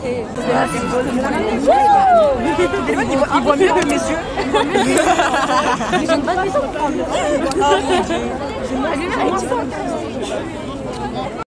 Il voit mieux que mes yeux. J'ai une bonne maison pour prendre le. Oh mon Dieu.